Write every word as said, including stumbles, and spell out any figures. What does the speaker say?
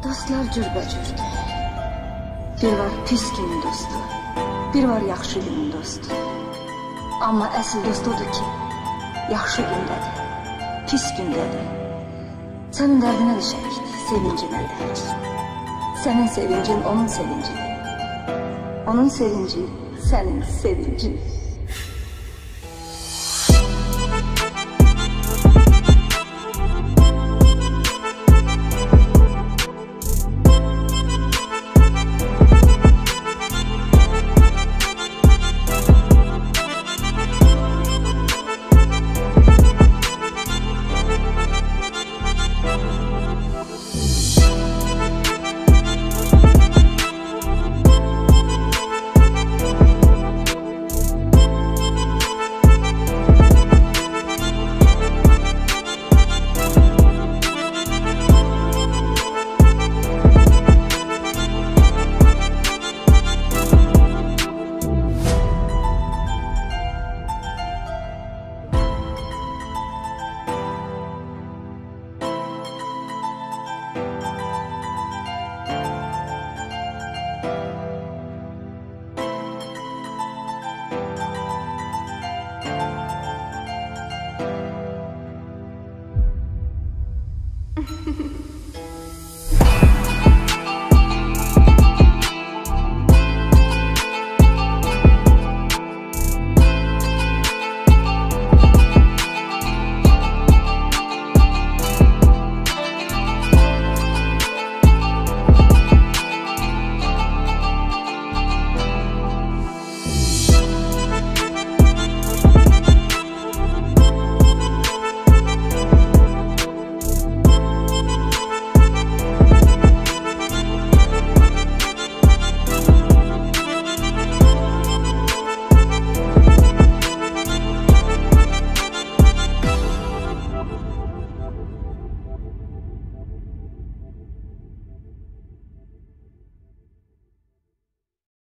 Dostlar cürbəcürdür. Bir var pis günün dostu, bir var yaxşı günün dostu. Amma əsl dost odur ki, yaxşı gündədir, pis gündədir. Sənin dərdinə düşərik, sevincinə dək. Sənin sevincin onun sevincidir. Onun sevinci sənin sevincin.